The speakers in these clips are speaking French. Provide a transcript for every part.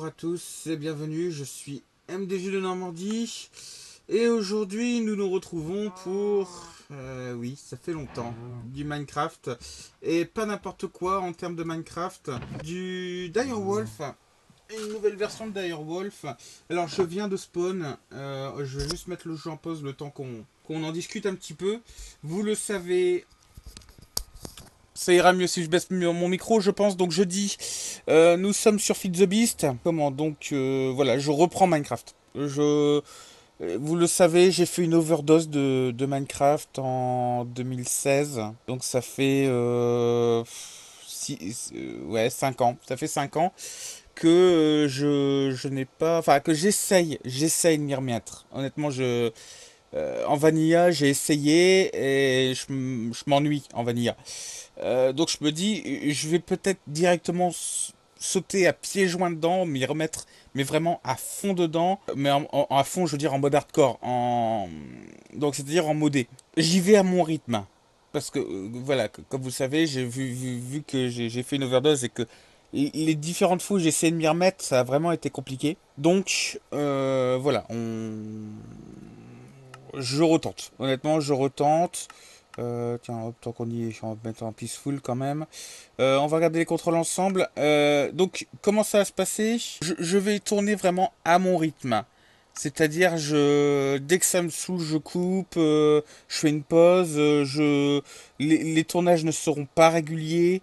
à tous et bienvenue, je suis MDJ de Normandie et aujourd'hui nous nous retrouvons pour, oui ça fait longtemps, du Minecraft et pas n'importe quoi en termes de Minecraft, du Direwolf, une nouvelle version de Direwolf. Alors je viens de spawn, je vais juste mettre le jeu en pause le temps qu'on en discute un petit peu. Vous le savez, ça ira mieux si je baisse mon micro, je pense. Donc je dis, nous sommes sur Feed the Beast. Comment donc, voilà, je reprends Minecraft. Vous le savez, j'ai fait une overdose de Minecraft en 2016. Donc ça fait ouais, 5 ans. Ça fait 5 ans que je n'ai pas... Enfin, que j'essaye de m'y remettre. Honnêtement, en Vanilla, j'ai essayé et je m'ennuie en Vanilla. Donc je me dis, je vais peut-être directement sauter à pieds joints dedans, m'y remettre, mais vraiment à fond dedans, mais à fond, je veux dire en mode hardcore, donc c'est-à-dire en modé. J'y vais à mon rythme, parce que voilà, comme vous savez, j'ai vu que j'ai fait une overdose et que les différentes fois où j'ai essayé de m'y remettre, ça a vraiment été compliqué. Donc voilà, je retente. Honnêtement, je retente. Tiens, hop, tant qu'on y est, on va mettre en peaceful quand même. On va regarder les contrôles ensemble. Donc, comment ça va se passer? Je vais tourner vraiment à mon rythme. C'est-à-dire, dès que ça me saoule, je coupe, je fais une pause, les tournages ne seront pas réguliers.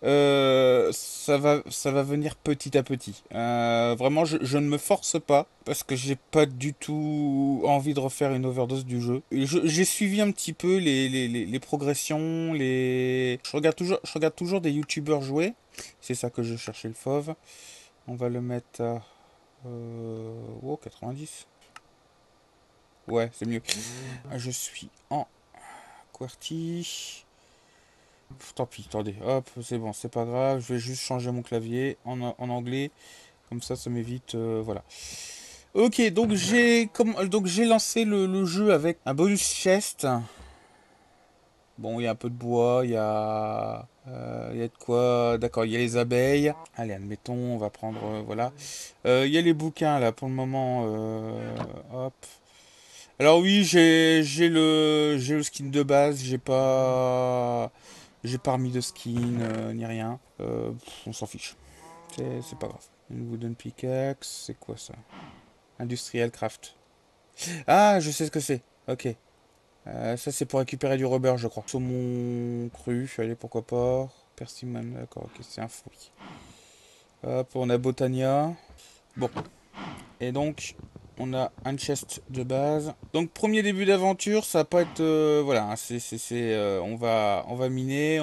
Ça va venir petit à petit. Vraiment, je ne me force pas parce que j'ai pas du tout envie de refaire une overdose du jeu. J'ai suivi un petit peu les progressions, je regarde toujours des youtubeurs jouer. C'est ça que je cherchais le fauve. On va le mettre à oh, 90. Ouais, c'est mieux. Je suis en QWERTY. Tant pis, attendez, hop, c'est bon, c'est pas grave, je vais juste changer mon clavier en anglais, comme ça m'évite, voilà. Ok, donc j'ai lancé le jeu avec un bonus chest. Bon, il y a un peu de bois, il y a de quoi, d'accord, il y a les abeilles. Allez, admettons, on va prendre, voilà. Il y a les bouquins là, pour le moment, hop. Alors oui, j'ai le skin de base, j'ai pas remis de skin ni rien. On s'en fiche. C'est pas grave. Une wooden pickaxe, c'est quoi ça? Industrial craft. Ah, je sais ce que c'est. Ok. Ça c'est pour récupérer du rubber, je crois. Saumon cru, allez pourquoi pas. Persimmon, d'accord, ok, c'est un fruit. Hop, on a Botania. Bon. Et donc, on a un chest de base. Donc, premier début d'aventure, ça va pas être... voilà, hein, on va miner,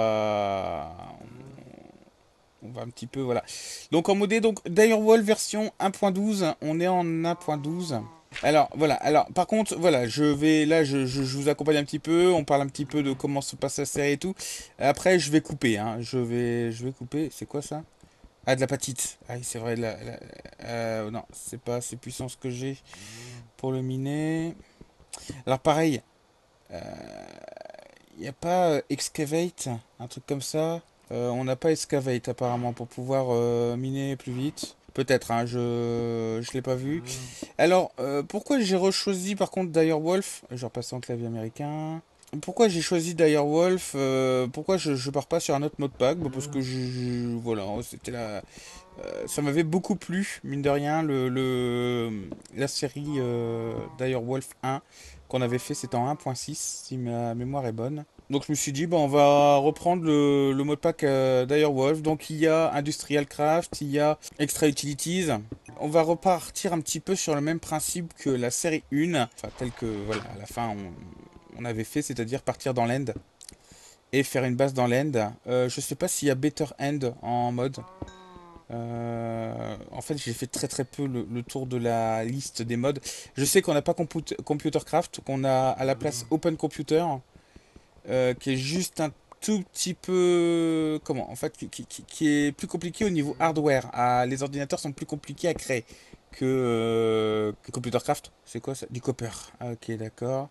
on va un petit peu, voilà. Donc, en modé, donc, Direwolf version 1.12, on est en 1.12. Alors, voilà, alors, par contre, voilà, je vous accompagne un petit peu, on parle un petit peu de comment se passe la série et tout. Après, je vais couper, hein, je vais couper, c'est quoi ça? Ah, de la patite. Ah, oui, c'est vrai. Non, c'est pas assez puissant ce que j'ai pour le miner. Alors, pareil, il n'y a pas Excavate, un truc comme ça. On n'a pas Excavate apparemment pour pouvoir miner plus vite. Peut-être, hein, je l'ai pas vu. Alors, pourquoi j'ai rechoisi par contre Direwolf? Je vais repasser en clavier américain. Pourquoi j'ai choisi Direwolf? Pourquoi je pars pas sur un autre modpack? Bah, parce que voilà, c'était la, ça m'avait beaucoup plu, mine de rien, la série Direwolf 1 qu'on avait fait, c'était en 1.6, si ma mémoire est bonne. Donc je me suis dit, bon, on va reprendre le modpack Direwolf. Donc il y a Industrial Craft, il y a Extra Utilities. On va repartir un petit peu sur le même principe que la série 1, enfin tel que, voilà, à la fin on avait fait, c'est-à-dire partir dans l'end et faire une base dans l'end. Je sais pas s'il y a Better End en mode. En fait, j'ai fait très très peu le tour de la liste des modes. Je sais qu'on n'a pas Computercraft, qu'on a à la place Open Computer, qui est juste un tout petit peu, comment, en fait, qui est plus compliqué au niveau hardware. Les ordinateurs sont plus compliqués à créer que Computercraft. C'est quoi ça? Du copper. Ah, ok, d'accord.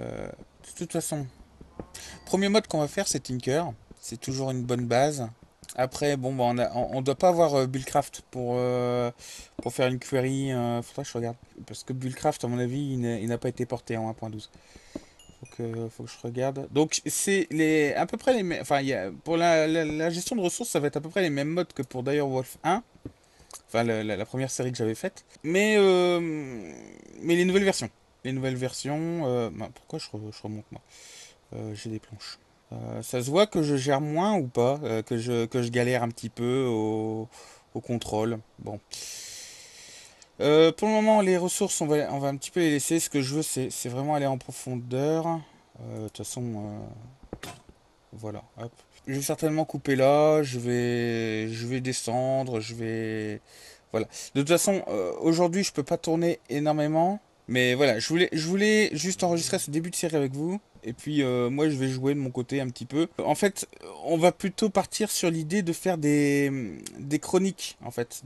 De toute façon, premier mode qu'on va faire, c'est Tinker. C'est toujours une bonne base. Après, bon, bah, on doit pas avoir Buildcraft pour faire une query. Faudrait que je regarde. Parce que Buildcraft, à mon avis, il n'a pas été porté en 1.12. Faut que je regarde. Donc, c'est à peu près les mêmes. Enfin, pour la gestion de ressources, ça va être à peu près les mêmes modes que pour Direwolf 1. Enfin, la première série que j'avais faite. Mais les nouvelles versions. Les nouvelles versions. Bah, pourquoi je remonte, moi? J'ai des planches. Ça se voit que je gère moins ou pas, que je galère un petit peu au contrôle. Bon. Pour le moment, les ressources, on va un petit peu les laisser. Ce que je veux, c'est vraiment aller en profondeur. De toute façon, voilà. Hop. Je vais certainement couper là. Je vais descendre. Voilà. De toute façon, aujourd'hui, je peux pas tourner énormément. Mais voilà, je voulais juste enregistrer ce début de série avec vous. Et puis moi, je vais jouer de mon côté un petit peu. En fait, on va plutôt partir sur l'idée de faire des chroniques, en fait,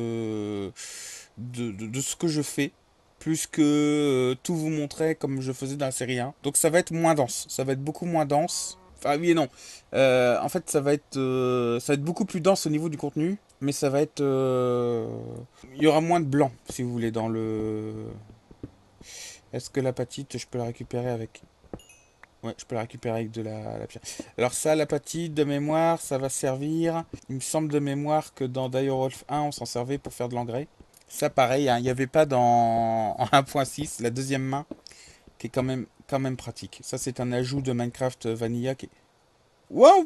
de ce que je fais. Plus que tout vous montrer comme je faisais dans la série 1. Donc ça va être moins dense. Ça va être beaucoup moins dense. Enfin oui et non. En fait, ça va être beaucoup plus dense au niveau du contenu. Mais ça va être... il y aura moins de blanc, si vous voulez, dans le... Est-ce que l'apatite, je peux la récupérer avec... Ouais, je peux la récupérer avec de la pierre. Alors ça, l'apatite, de mémoire, ça va servir... Il me semble de mémoire que dans Direwolf 1, on s'en servait pour faire de l'engrais. Ça, pareil, hein, il n'y avait pas dans en 1.6, la deuxième main, qui est quand même pratique. Ça, c'est un ajout de Minecraft Vanilla qui est... Wow!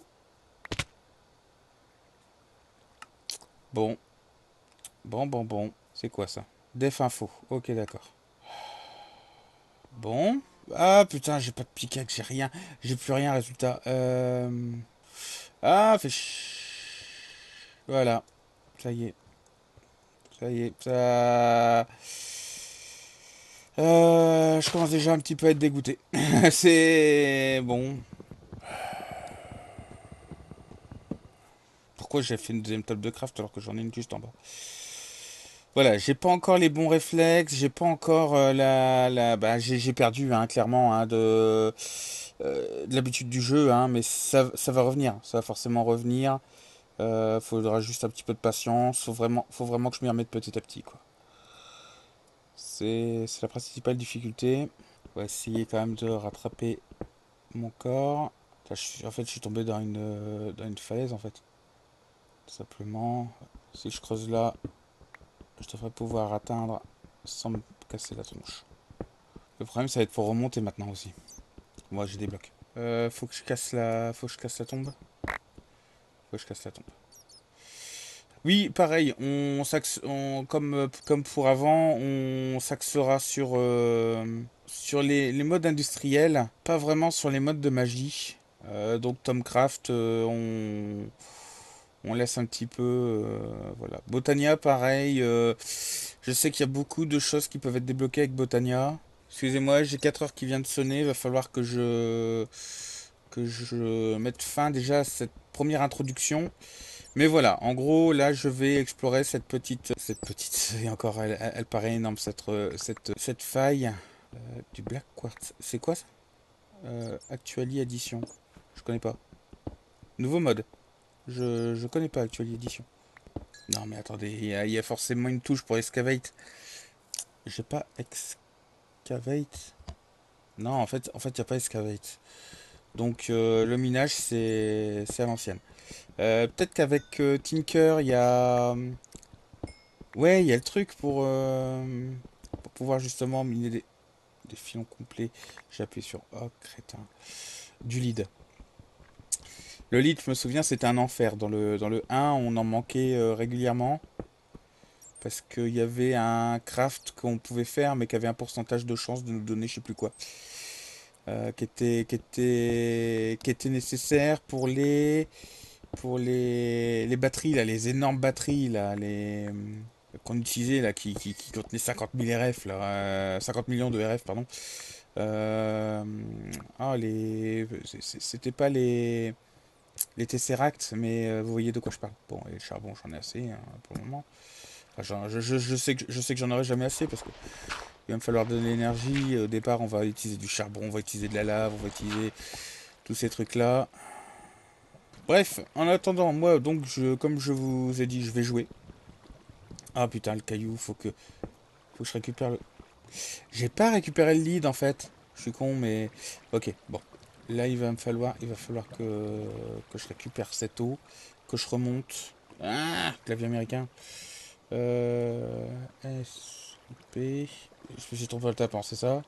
Bon, bon. C'est quoi ça? Def info. Ok, d'accord. Bon. Ah putain, j'ai pas de pickaxe, j'ai rien. J'ai plus rien, résultat. Ah, Voilà. Ça y est. Ça y est. Ça... je commence déjà un petit peu à être dégoûté. C'est... Bon. Pourquoi j'ai fait une deuxième table de craft alors que j'en ai une juste en bas? Voilà, j'ai pas encore les bons réflexes, j'ai pas encore bah, j'ai perdu hein, clairement hein, de l'habitude du jeu, hein, mais ça va revenir, ça va forcément revenir. Faudra juste un petit peu de patience, faut vraiment que je m'y remette petit à petit, quoi. C'est la principale difficulté. On va essayer quand même de rattraper mon corps. Là, en fait, je suis tombé dans une falaise, en fait. Tout simplement. Si je creuse là, je devrais pouvoir atteindre sans me casser la tronche. Le problème, ça va être pour remonter maintenant aussi. Moi, j'ai des blocs. Faut que je casse la tombe. Faut que je casse la tombe. Oui, pareil, comme pour avant, on s'axera sur les modes industriels, pas vraiment sur les modes de magie. Donc Tomcraft, on laisse un petit peu, voilà. Botania, pareil. Je sais qu'il y a beaucoup de choses qui peuvent être débloquées avec Botania. Excusez-moi, j'ai 4 heures qui vient de sonner. Il va falloir que je mette fin déjà à cette première introduction. Mais voilà, en gros, là, je vais explorer et encore, elle paraît énorme, cette faille du Black Quartz. C'est quoi ça? Actuali Addition. Je connais pas. Nouveau mode. Je connais pas Actuali Addition. Non, mais attendez, il y a forcément une touche pour Excavate. J'ai pas Excavate. Non, il n'y a pas Excavate. Donc, le minage, c'est à l'ancienne. Peut-être qu'avec Tinker, il y a. Ouais, il y a le truc pour pouvoir justement miner des filons complets. J'ai appuyé sur Oh, crétin. Du lead. Le lead, je me souviens, c'était un enfer. Dans le 1, on en manquait régulièrement. Parce qu'il y avait un craft qu'on pouvait faire, mais qui avait un pourcentage de chance de nous donner je sais plus quoi. Qui était nécessaire les batteries, là, les énormes batteries, là, qu'on utilisait, là, qui contenaient 50 000 RF, là, 50 millions de RF, pardon. Euh, c'était pas les Tesseract, mais vous voyez de quoi je parle. Bon, et le charbon, j'en ai assez hein, pour le moment. Enfin, je sais que j'en aurai jamais assez parce que il va me falloir de l'énergie. Au départ, on va utiliser du charbon, on va utiliser de la lave, on va utiliser tous ces trucs-là. Bref, en attendant, moi, donc, comme je vous ai dit, je vais jouer. Ah putain, le caillou, faut que je récupère le... J'ai pas récupéré le lead, en fait. Je suis con, mais... Ok, bon. Là, il va falloir que je récupère cette eau, que je remonte. Ah, clavier américain. S, P... Je me suis trompé le tapant, c'est ça?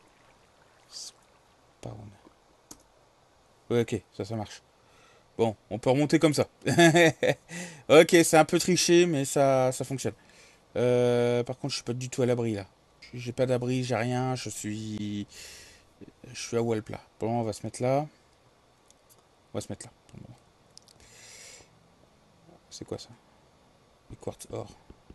Spawn. Ouais, ok, ça marche. Bon, on peut remonter comme ça. Ok, c'est un peu triché, mais ça fonctionne. Par contre, je suis pas du tout à l'abri là. J'ai pas d'abri, j'ai rien, je suis à Walp là. Pour le moment, on va se mettre là. On va se mettre là. Pour le moment. C'est quoi ça? Du quartz or.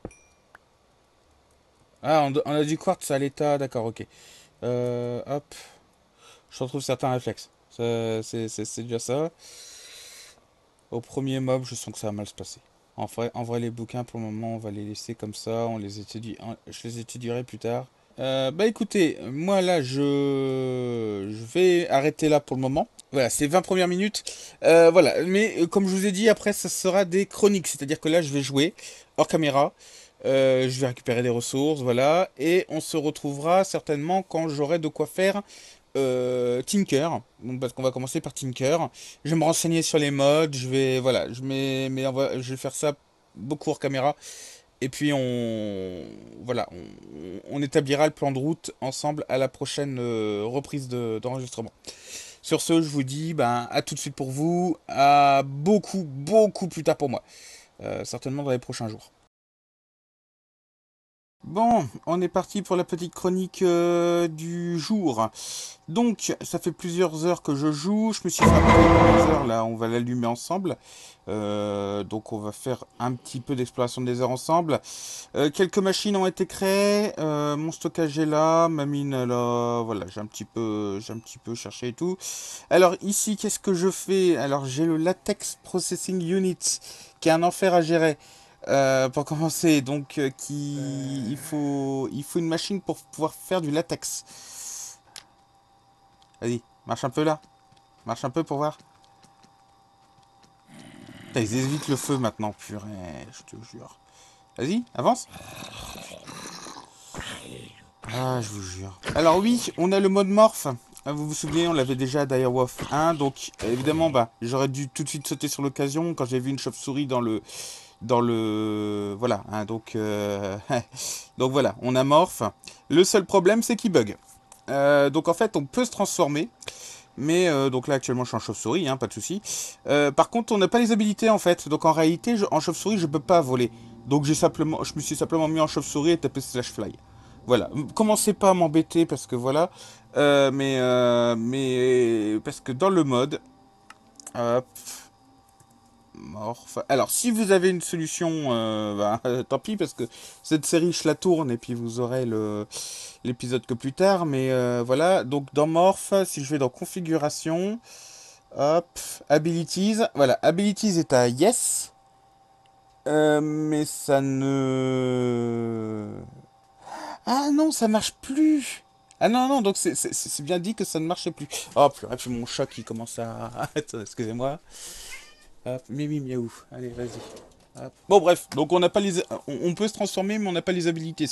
Ah, on a du quartz à l'état, d'accord, ok. Hop, je retrouve certains réflexes. C'est déjà ça. Au premier mob, je sens que ça va mal se passer. En vrai, les bouquins, pour le moment, on va les laisser comme ça. Je les étudierai plus tard. Bah écoutez, moi là, je vais arrêter là pour le moment. Voilà, c'est 20 premières minutes. Voilà, mais comme je vous ai dit, après, ça sera des chroniques. C'est-à-dire que là, je vais jouer hors caméra. Je vais récupérer des ressources, voilà. Et on se retrouvera certainement quand j'aurai de quoi faire Tinker. Donc, parce qu'on va commencer par Tinker. Je vais me renseigner sur les modes. Je vais, voilà, je vais faire ça beaucoup hors caméra. Et puis voilà, on établira le plan de route ensemble à la prochaine reprise d'enregistrement. Sur ce, je vous dis ben, à tout de suite pour vous, à beaucoup, beaucoup plus tard pour moi. Certainement dans les prochains jours. Bon, on est parti pour la petite chronique du jour. Donc, ça fait plusieurs heures que je joue. Je me suis fait un peu heures là, on va l'allumer ensemble. Donc, on va faire un petit peu d'exploration des heures ensemble. Quelques machines ont été créées. Mon stockage est là, ma mine est là. Voilà, j'ai un petit peu cherché et tout. Alors ici, qu'est-ce que je fais? Alors j'ai le Latex Processing Unit, qui est un enfer à gérer. Pour commencer, donc il faut une machine pour pouvoir faire du latex. Vas-y, marche un peu là. Marche un peu pour voir. Putain, ils évitent le feu maintenant, purée, je te jure. Vas-y, avance. Ah, je vous jure. Alors oui, on a le mode morph. Vous vous souvenez, on l'avait déjà à Direwolf 1, donc évidemment, bah, j'aurais dû tout de suite sauter sur l'occasion quand j'ai vu une chauve-souris voilà, hein, donc donc voilà, on a morph. Le seul problème, c'est qu'il bug. Donc en fait, on peut se transformer, mais donc là actuellement, je suis en chauve-souris, hein, pas de souci. Par contre, on n'a pas les habilités en fait, donc en réalité, en chauve-souris, je peux pas voler. Donc je me suis simplement mis en chauve-souris et tapé slash fly. Voilà, commencez pas à m'embêter parce que voilà, mais parce que dans le mode, hop, morph. Alors, si vous avez une solution, bah, tant pis, parce que cette série, je la tourne et puis vous aurez l'épisode que plus tard. Mais voilà, donc dans Morph, si je vais dans Configuration, hop, Abilities, voilà, Abilities est à Yes, mais ça ne... Ah non, ça marche plus. Ah non, non, donc c'est bien dit que ça ne marchait plus. Oh, puis mon chat qui commence à... Attends, excusez-moi. Hop, mimi miaou. Allez, vas-y. Hop. Bon, bref, donc on peut se transformer, mais on n'a pas les habilités.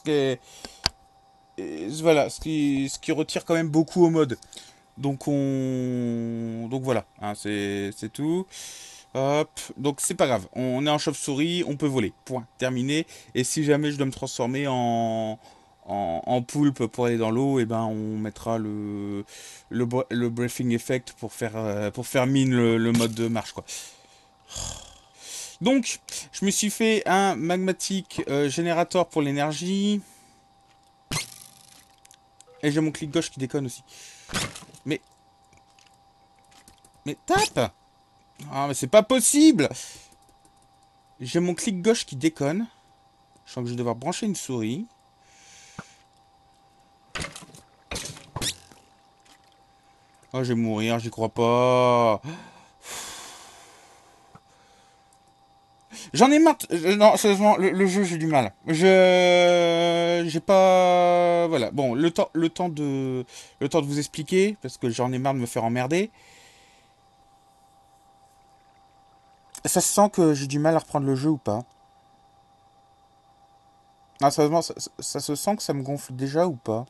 Voilà, ce qui retire quand même beaucoup au mode. Donc voilà, hein, c'est tout. Hop, donc c'est pas grave. On est en chauve-souris, on peut voler. Point. Terminé. Et si jamais je dois me transformer en poulpe pour aller dans l'eau, et ben on mettra le breathing effect pour faire mine le mode de marche, quoi. Donc, je me suis fait un magmatic générateur pour l'énergie. Et j'ai mon clic gauche qui déconne aussi. Mais, mais tape! Ah, mais c'est pas possible! J'ai mon clic gauche qui déconne. Je sens que je vais devoir brancher une souris. Oh, je vais mourir, j'y crois pas. J'en ai marre. Non, sérieusement, le jeu, j'ai du mal. J'ai pas. Voilà. Bon, le temps de vous expliquer, parce que j'en ai marre de me faire emmerder. Ça se sent que j'ai du mal à reprendre le jeu ou pas? Ah, sérieusement, ça se sent que ça me gonfle déjà ou pas?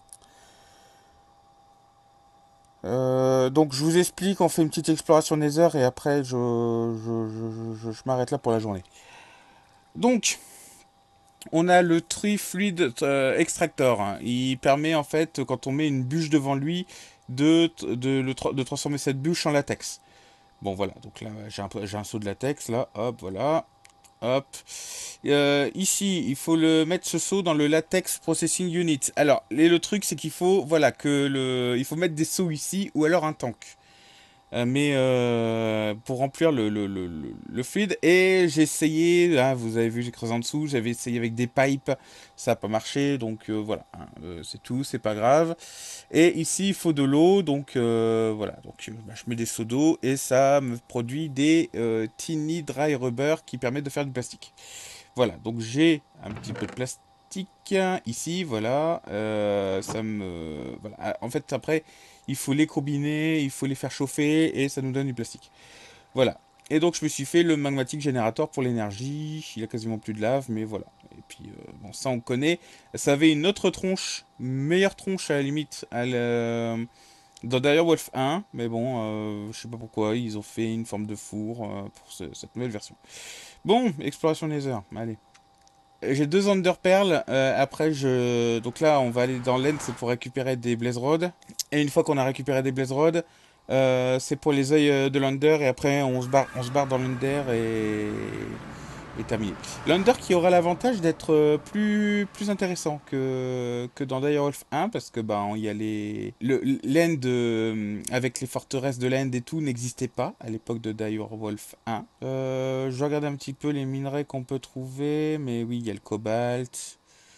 Donc je vous explique, on fait une petite exploration Nether et après je m'arrête là pour la journée. Donc, on a le Tree Fluid Extractor, hein. Il permet en fait, quand on met une bûche devant lui, de transformer cette bûche en latex. Bon voilà, donc là j'ai un seau de latex, là, hop, voilà. Hop. Ici, il faut le mettre ce seau dans le latex processing unit. Alors, le truc, c'est qu'il faut, voilà, il faut mettre des seaux ici ou alors un tank. Pour remplir le fluide. Et j'ai essayé, là, vous avez vu, j'ai creusé en dessous, j'avais essayé avec des pipes, ça n'a pas marché, donc voilà, hein, c'est tout, c'est pas grave. Et ici, il faut de l'eau, donc voilà, donc bah, je mets des seaux d'eau et ça me produit des tiny dry rubber qui permettent de faire du plastique. Voilà, donc j'ai un petit peu de plastique ici, voilà. Voilà. En fait, après, il faut les combiner, il faut les faire chauffer et ça nous donne du plastique. Voilà. Et donc, je me suis fait le magmatic générateur pour l'énergie. Il a quasiment plus de lave, mais voilà. Et puis, bon, ça, on connaît. Ça avait une autre tronche, meilleure tronche à la limite, dans Direwolf 1, mais bon, je sais pas pourquoi, ils ont fait une forme de four pour cette nouvelle version. Bon, exploration Nether, allez. J'ai deux Underpearls. Donc là, on va aller dans l'end, c'est pour récupérer des Blaze Rods. Et une fois qu'on a récupéré des Blaze Rods, c'est pour les œils de l'Under. Et après, on se barre dans l'Under et terminé. L'Under qui aura l'avantage d'être plus intéressant que dans Direwolf 1 parce que bah il y a l'end avec les forteresses de l'end et tout n'existait pas à l'époque de Direwolf 1. Je vais regarder un petit peu les minerais qu'on peut trouver, mais oui, il y a le cobalt.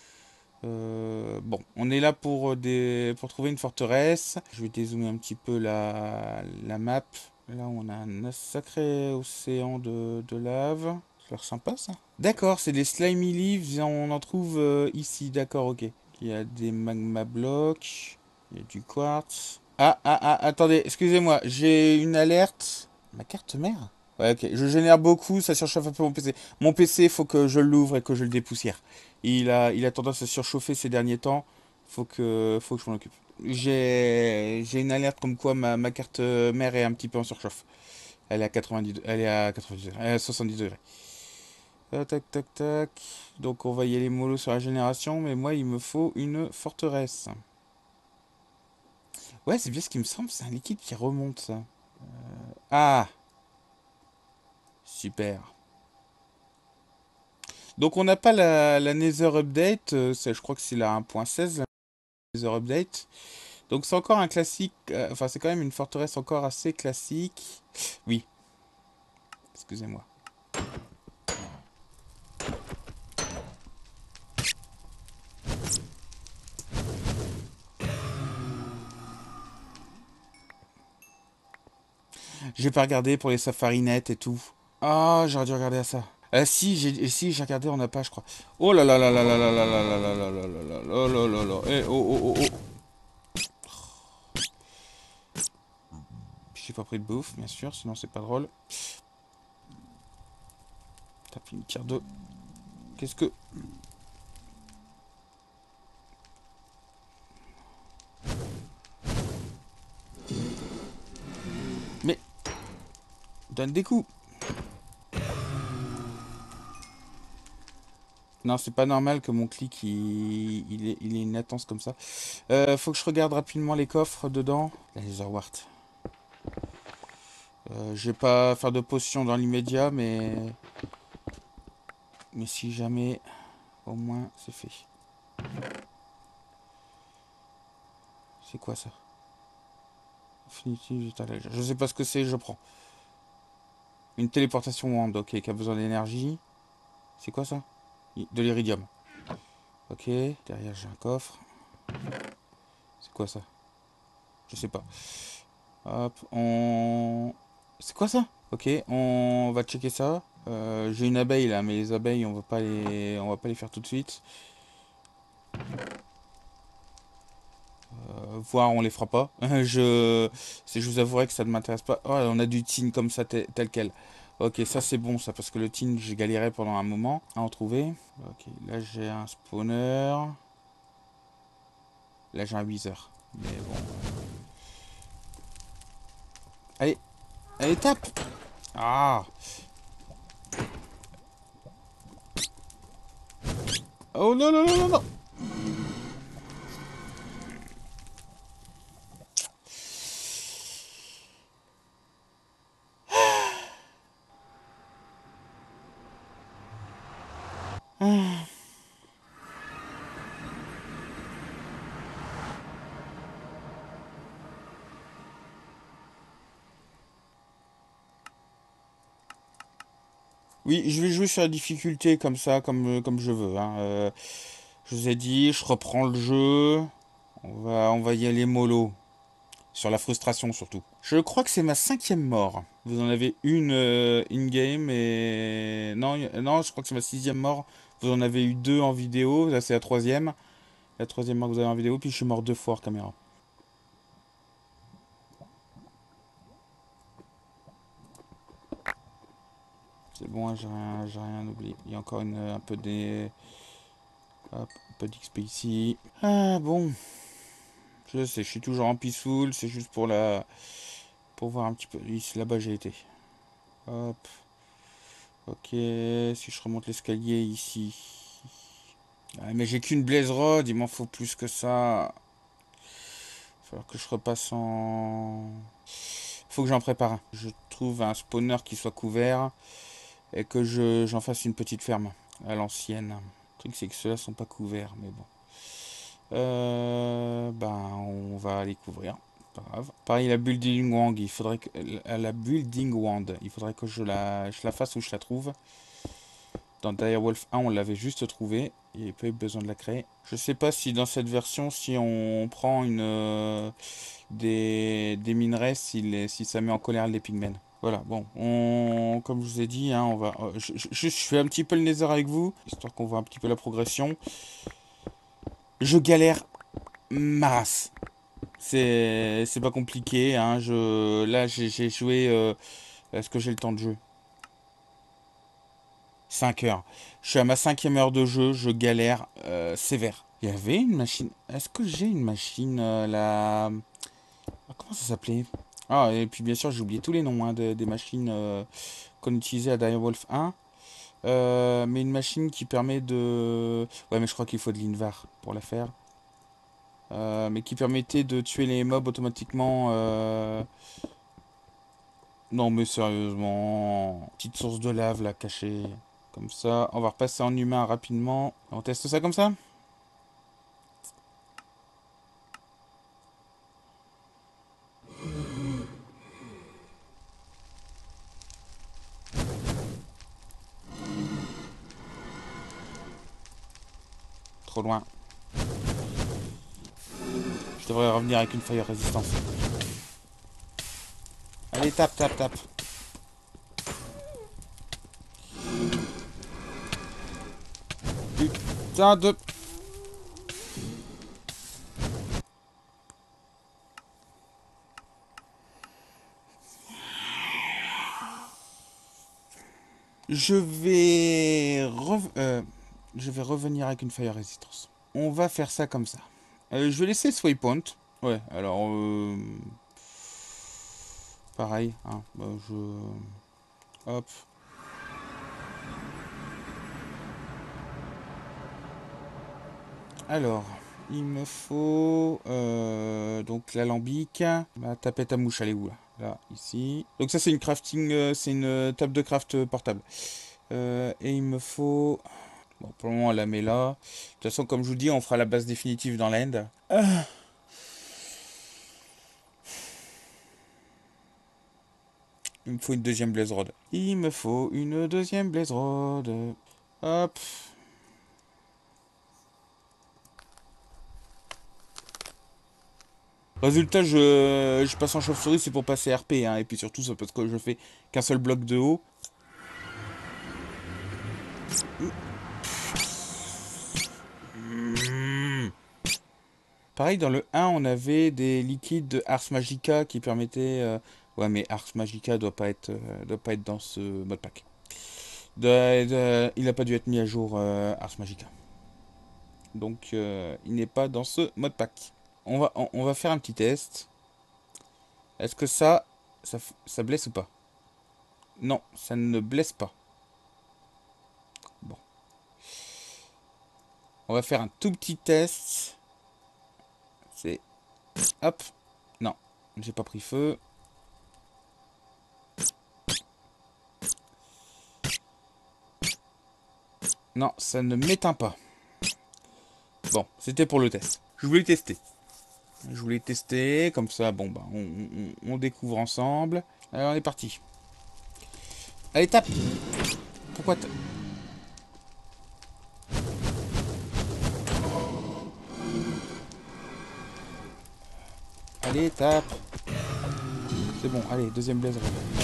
Bon, on est là pour trouver une forteresse. Je vais dézoomer un petit peu la map. Là, on a un sacré océan de lave. Ça a l'air sympa ça. D'accord, c'est des slimy leaves, on en trouve ici, d'accord, ok. Il y a des magma blocks, il y a du quartz. Attendez, excusez-moi, j'ai une alerte. Ma carte mère? Ouais, ok, je génère beaucoup, ça surchauffe un peu mon PC. Mon PC, il faut que je l'ouvre et que je le dépoussière. Il a tendance à surchauffer ces derniers temps, faut que je m'en occupe. J'ai une alerte comme quoi ma carte mère est un petit peu en surchauffe. Elle est à 90, elle est à 90 degrés, elle est à 70 degrés. Tac, tac, tac. Donc on va y aller mollo sur la génération, mais moi il me faut une forteresse. Ouais, c'est bien ce qui me semble, c'est un liquide qui remonte ça. Ah, super. Donc on n'a pas la Nether Update, je crois que c'est la 1.16, la Nether Update. Donc c'est encore un classique, enfin c'est quand même une forteresse encore assez classique. Oui, excusez-moi. J'ai pas regardé pour les safari net et tout. Ah, j'aurais dû regarder à ça. Si, j'ai regardé, on n'a pas, je crois. Oh là là là là là là là là là là là là là là là là là. Eh, oh, oh, oh, oh. J'ai pas pris de bouffe, bien sûr, sinon c'est pas drôle. Tape une tire d'eau. Qu'est-ce que... Mais, donne des coups. Non, c'est pas normal que mon clic, il ait une latence comme ça. Faut que je regarde rapidement les coffres dedans. La Laserwart. Je vais pas faire de potion dans l'immédiat, mais si jamais, au moins, c'est fait. C'est quoi ça? Infinity Vital Edge. Je sais pas ce que c'est, je prends. Une téléportation wand, ok, qui a besoin d'énergie. C'est quoi ça? De l'iridium. Ok, derrière j'ai un coffre. C'est quoi ça? Je sais pas. Hop, c'est quoi ça? Ok, on va checker ça. J'ai une abeille là, mais les abeilles, on va pas les faire tout de suite. Voir, on les fera pas. Je vous avouerai que ça ne m'intéresse pas. Oh, on a du tin comme ça tel quel. Ok, ça c'est bon, ça, parce que le tin, j'ai galéré pendant un moment à en trouver. Ok, là j'ai un spawner. Là j'ai un Wither. Mais bon. Allez, allez, tape! Ah! Oh non, non, non, non, non! Oui, je vais jouer sur la difficulté comme ça, comme je veux, hein. Je vous ai dit, je reprends le jeu. On va y aller mollo. Sur la frustration surtout. Je crois que c'est ma cinquième mort. Vous en avez une in-game et... Non, non, je crois que c'est ma sixième mort. Vous en avez eu deux en vidéo. Là, c'est la troisième. La troisième mort que vous avez en vidéo. Puis je suis mort deux fois hors caméra. C'est bon, hein, j'ai rien oublié. Il y a encore un peu des... Hop, un peu d'XP ici. Ah, bon. Je sais, je suis toujours en peaceful. C'est juste pour la... Pour voir un petit peu. Ici, là-bas, j'ai été. Hop. Ok, si je remonte l'escalier ici. Ah, mais j'ai qu'une Blaze Rod, il m'en faut plus que ça. Il va falloir que je repasse en... Faut que j'en prépare un. Je trouve un spawner qui soit couvert et que j'en fasse une petite ferme à l'ancienne. Le truc c'est que ceux-là sont pas couverts, mais bon. Ben, on va les couvrir. Pas grave. Pareil, la building wand, il faudrait que la building wand, il faudrait que je la fasse où je la trouve. Dans Direwolf 1, on l'avait juste trouvé. Il n'y avait pas eu besoin de la créer. Je sais pas si dans cette version, si on prend des minerais, si ça met en colère les pigmen. Voilà, bon, comme je vous ai dit, hein, on va, je fais un petit peu le nether avec vous, histoire qu'on voit un petit peu la progression. Je galère ma race. C'est pas compliqué, hein, là j'ai joué, est-ce que j'ai le temps de jeu? 5 heures. Je suis à ma cinquième heure de jeu, je galère sévère. Il y avait une machine. Est-ce que j'ai une machine comment ça s'appelait? Ah, et puis bien sûr, j'ai oublié tous les noms hein, des machines qu'on utilisait à Direwolf 1. Mais une machine qui permet de... Ouais, mais je crois qu'il faut de l'Invar pour la faire. Mais qui permettait de tuer les mobs automatiquement. Non, mais sérieusement. Petite source de lave là, cachée. Comme ça. On va repasser en humain rapidement. On teste ça comme ça? Trop loin. Je devrais revenir avec une fire résistance. Allez, tape, tape, tape. Putain de... Je vais revenir avec une fire résistance. On va faire ça comme ça. Je vais laisser ce waypoint. Ouais, alors... pareil, hein. Bah, hop. Alors, il me faut... donc l'alambic. Ma tapette à mouche, elle est où là? Là, ici. Donc ça, c'est une crafting... c'est une table de craft portable. Et il me faut... Bon, pour le moment, on la met là. De toute façon, comme je vous dis, on fera la base définitive dans l'end. Il me faut une deuxième blaze rod. Il me faut une deuxième blaze rod. Hop. Résultat, je passe en chauve-souris, c'est pour passer RP. Hein, et puis surtout, c'est parce que je fais qu'un seul bloc de haut. Pareil, dans le 1, on avait des liquides de Ars Magica qui permettaient... Ouais, mais Ars Magica doit pas être dans ce modpack. Il n'a pas dû être mis à jour Ars Magica. Donc, il n'est pas dans ce modpack. On va faire un petit test. Est-ce que ça blesse ou pas? Non, ça ne blesse pas. Bon. On va faire un tout petit test. C'est... Hop. Non, j'ai pas pris feu. Non, ça ne m'éteint pas. Bon, c'était pour le test. Je voulais tester. Je voulais tester, comme ça, bon, bah, on découvre ensemble. Alors, on est parti. Allez, tape. Pourquoi Allez, tape. C'est bon, allez, deuxième blaze.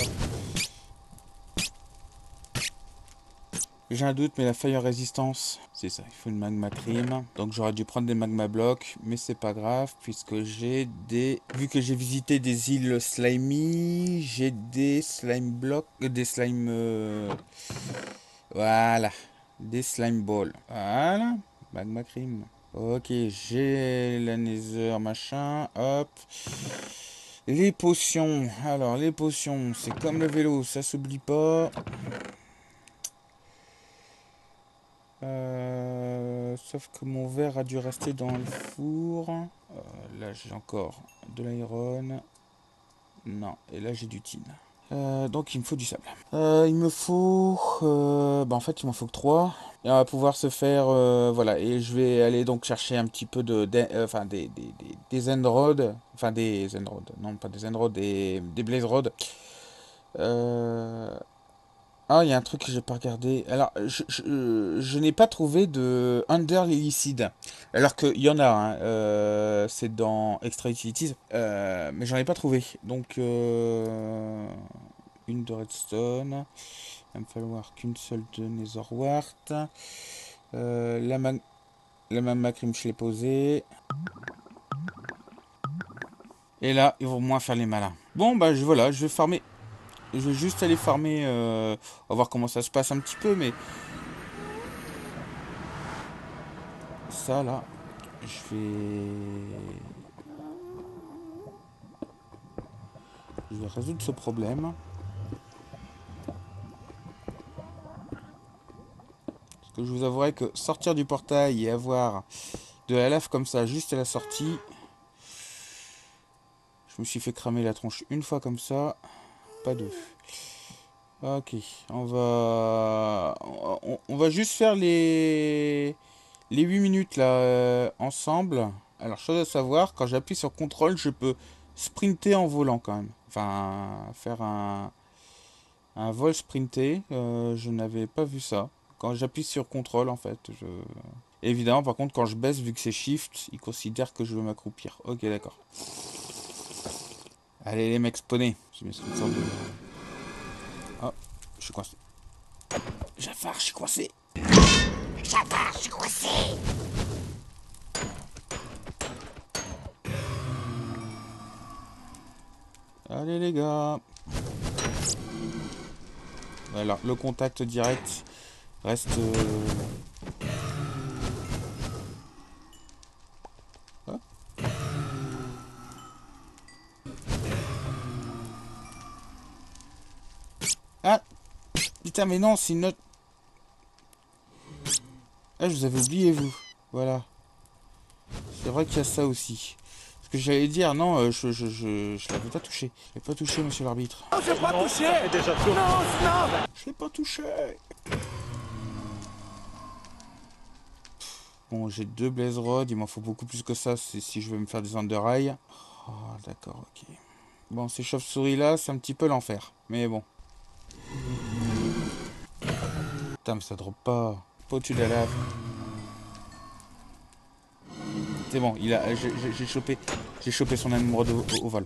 J'ai un doute, mais la fire résistance, c'est ça, il faut une magma cream. Donc j'aurais dû prendre des magma blocs, mais c'est pas grave, puisque j'ai des... Vu que j'ai visité des îles slimy, j'ai des slime blocks, des slime... Voilà, des slime balls. Voilà, magma cream. Ok, j'ai la nether machin, hop. Les potions, alors les potions, c'est comme le vélo, ça s'oublie pas. Sauf que mon verre a dû rester dans le four. Là, j'ai encore de l'iron. Non, et là, j'ai du tin. Donc, il me faut du sable. Il me faut... bah, en fait, il m'en faut que 3. Et on va pouvoir se faire... voilà, et je vais aller donc chercher un petit peu enfin, des Enrods. Enfin, des Enrods. Non, pas des Enrods, des Blaze Rods. Ah, il y a un truc que j'ai pas regardé. Alors, je n'ai pas trouvé de Under Lillicide. Alors qu'il y en a, hein. C'est dans Extra Utilities. Mais j'en ai pas trouvé. Donc, une de Redstone. Il va me falloir qu'une seule de Netherwart. La Magma Cream, je l'ai posée. Et là, ils vont moins faire les malins. Bon, bah, voilà, je vais farmer. Je vais juste aller farmer. On va voir comment ça se passe un petit peu, mais... Ça là, je vais résoudre ce problème. Parce que je vous avouerai que sortir du portail et avoir de la lave comme ça juste à la sortie, je me suis fait cramer la tronche une fois comme ça, pas deux. Ok, on va juste faire les 8 minutes là ensemble. Alors, chose à savoir, quand j'appuie sur contrôle, je peux sprinter en volant quand même. Enfin, faire un vol sprinté. Je n'avais pas vu ça. Quand j'appuie sur contrôle, en fait, évidemment, par contre, quand je baisse, vu que c'est shift, il considère que je veux m'accroupir. Ok, d'accord. Allez, les mecs, spawnés. Je mets une sorte de... Oh, je suis coincé. Jafar, je suis coincé. Jafar, je suis coincé. Allez, les gars. Alors, le contact direct reste... Oh. Ah, putain, mais non, c'est une autre... Ah, je vous avais oublié, vous. Voilà. C'est vrai qu'il y a ça aussi. Ce que j'allais dire, non, je l'avais pas touché. Je l'ai pas touché, monsieur l'arbitre. Non, j'ai pas touché. Déjà non, non. Je l'ai pas touché. Bon, j'ai 2 blaze rods. Il m'en faut beaucoup plus que ça si je veux me faire des undereye. Oh, d'accord, ok. Bon, ces chauves-souris là, c'est un petit peu l'enfer. Mais bon. Putain, mais ça drop pas. Pas au-dessus de la lave. C'est bon, j'ai chopé son émeraude au vol.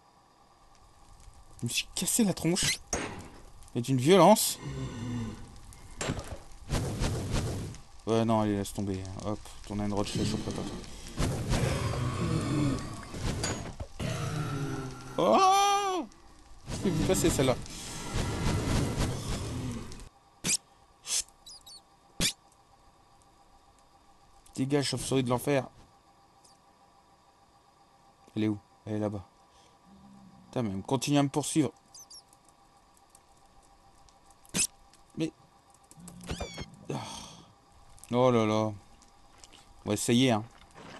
Je me suis cassé la tronche. C'est une violence. Ouais, non, allez, laisse tomber. Hop, ton Enrod, je la choperai pas. Oh! Je peux vous passer celle-là. Dégage, chauve-souris de l'enfer. Elle est où? Elle est là-bas. Putain, mais elle continue à me poursuivre. Mais... Oh là là. On va essayer, hein.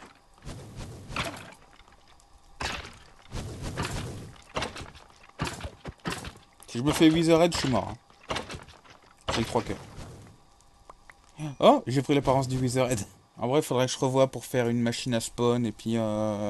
Si je me fais Witherhead, je suis mort. Hein. J'ai 3 cœurs. Oh, j'ai pris l'apparence du Witherhead. En vrai, il faudrait que je revoie pour faire une machine à spawn et puis...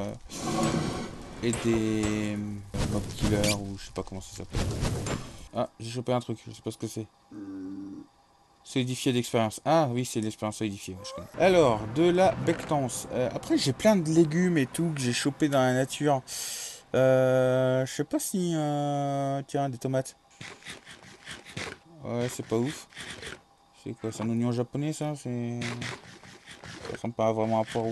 et des... mob killer ou je sais pas comment ça s'appelle. Ah, j'ai chopé un truc, je sais pas ce que c'est. Solidifié d'expérience. Ah oui, c'est l'expérience solidifiée. Ouais, je connais. Alors, de la bectance. Après, j'ai plein de légumes et tout que j'ai chopé dans la nature. Je sais pas si... tiens, des tomates. Ouais, c'est pas ouf. C'est quoi, c'est un oignon japonais, ça? C'est... Ça ressemble pas vraiment à poireau.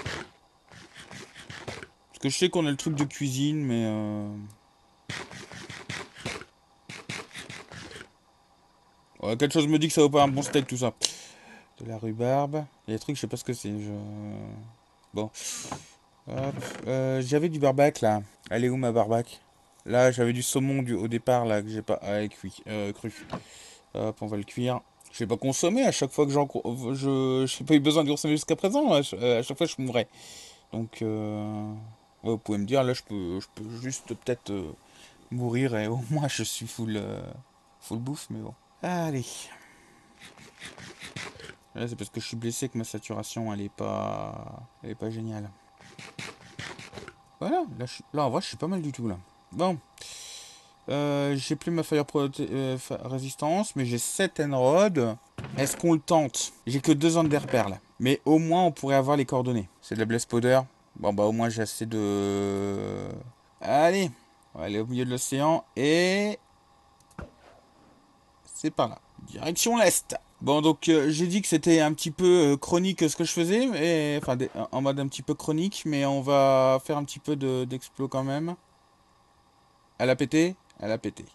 Parce que je sais qu'on a le truc de cuisine, mais... Ouais, quelque chose me dit que ça vaut pas un bon steak, tout ça. De la rhubarbe. Il y a des trucs, je sais pas ce que c'est. Bon. Hop. J'avais du barbac, là. Elle est où, ma barbac? Là, j'avais du saumon au départ, là, que j'ai pas... Ah, cuit. Cru. Hop, on va le cuire. Je l'ai pas consommé à chaque fois que je n'ai pas eu besoin de consommer jusqu'à présent. À chaque fois, je mourrais. Donc, ouais, vous pouvez me dire, là, je peux juste peut-être mourir et au moins je suis full bouffe, mais bon. Allez. Là, c'est parce que je suis blessé que ma saturation, elle est pas géniale. Voilà, là, en vrai, je suis pas mal du tout, là. Bon. J'ai plus ma fire résistance, mais j'ai 7 Enrod. Est-ce qu'on le tente? J'ai que 2 Underpearl. Mais au moins, on pourrait avoir les coordonnées. C'est de la Blaze Powder. Bon, bah, au moins, j'ai assez de... Allez, on va aller au milieu de l'océan et... C'est par là. Direction l'Est. Bon, donc, j'ai dit que c'était un petit peu chronique ce que je faisais. Mais... Enfin, en mode un petit peu chronique. Mais on va faire un petit peu d'explo quand même. Elle a pété? Elle a pété.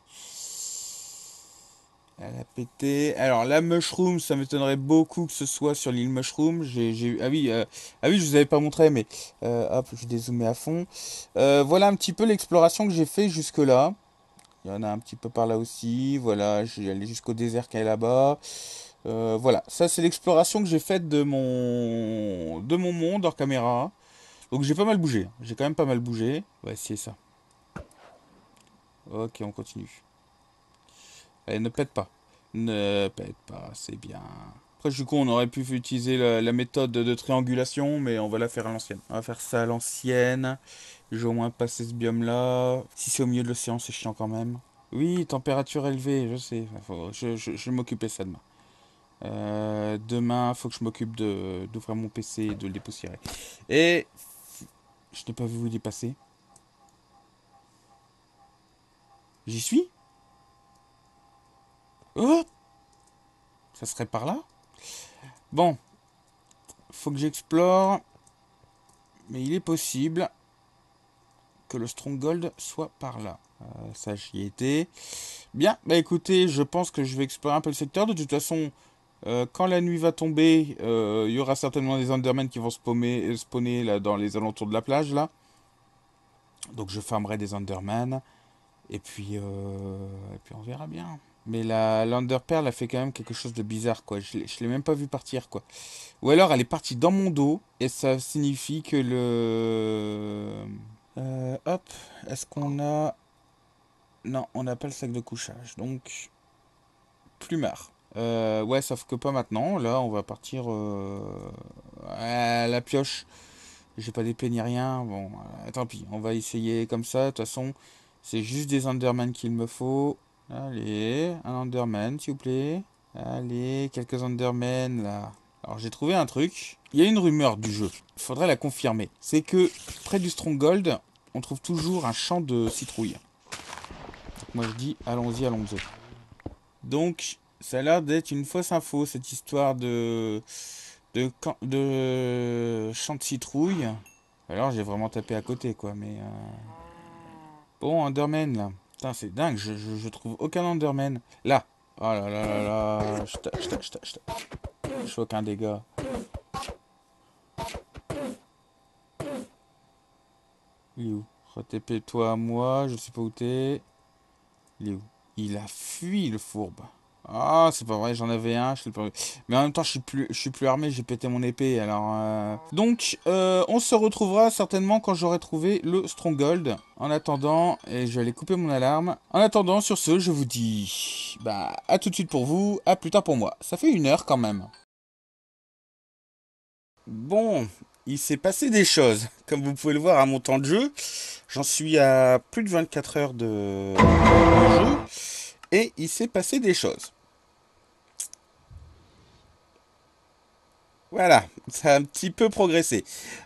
Elle a pété. Alors, la mushroom, ça m'étonnerait beaucoup que ce soit sur l'île mushroom. Ah oui, je vous avais pas montré, mais hop, je vais dézoomer à fond. Voilà un petit peu l'exploration que j'ai fait jusque-là. Il y en a un petit peu par là aussi. Voilà, j'ai allé jusqu'au désert qui est là-bas. Voilà, ça c'est l'exploration que j'ai faite de mon monde hors caméra. Donc j'ai pas mal bougé. J'ai quand même pas mal bougé. On va essayer ça. Ok, on continue. Allez, ne pète pas. Ne pète pas, c'est bien. Après, du coup, on aurait pu utiliser la méthode de triangulation, mais on va la faire à l'ancienne. On va faire ça à l'ancienne. Je vais au moins passer ce biome-là. Si c'est au milieu de l'océan, c'est chiant quand même. Oui, température élevée, je sais. Je vais m'occuper de ça demain. Demain, faut que je m'occupe d'ouvrir mon PC et de le dépoussiérer. Et je n'ai pas vu où il est passé. J'y suis? Oh! Ça serait par là? Bon, faut que j'explore. Mais il est possible que le Stronghold soit par là. Ça, j'y étais. Bien, bah écoutez, je pense que je vais explorer un peu le secteur. De toute façon, quand la nuit va tomber, il y aura certainement des Endermen qui vont spawner là, dans les alentours de la plage, là. Donc je farmerai des Endermen. Et puis on verra bien. Mais l'Enderpearl a fait quand même quelque chose de bizarre, quoi. Je l'ai même pas vu partir, quoi. Ou alors elle est partie dans mon dos, et ça signifie que hop, est-ce qu'on a... Non, on n'a pas le sac de couchage, donc... Plumard. Ouais, sauf que pas maintenant. Là, on va partir à la pioche. J'ai pas d'épée ni rien. Bon, tant pis. On va essayer comme ça. De toute façon, c'est juste des Endermen qu'il me faut. Allez, un Enderman, s'il vous plaît. Allez, quelques Endermen, là. Alors, j'ai trouvé un truc. Il y a une rumeur du jeu. Il faudrait la confirmer. C'est que près du Stronghold, on trouve toujours un champ de citrouilles. Donc, moi, je dis, allons-y, allons-y. Donc, Ça a l'air d'être une fausse info, cette histoire de champ de citrouille. Alors j'ai vraiment tapé à côté, quoi. Mais bon, Enderman, là. Putain, c'est dingue, je trouve aucun Enderman. Là. Oh là là là là. Je fais aucun dégât. Il est où? RTP-toi à moi, je sais pas où t'es. Il est où? Il a fui, le fourbe. Ah, c'est pas vrai, j'en avais un, je l'ai pas vu. Mais en même temps, je suis plus armé, j'ai pété mon épée, alors... Donc, on se retrouvera certainement quand j'aurai trouvé le Stronghold. En attendant, et je vais aller couper mon alarme. En attendant, sur ce, je vous dis... Bah, à tout de suite pour vous, à plus tard pour moi. Ça fait 1 heure quand même. Bon, il s'est passé des choses. Comme vous pouvez le voir à mon temps de jeu, j'en suis à plus de 24 heures de jeu. Et il s'est passé des choses. Voilà, ça a un petit peu progressé.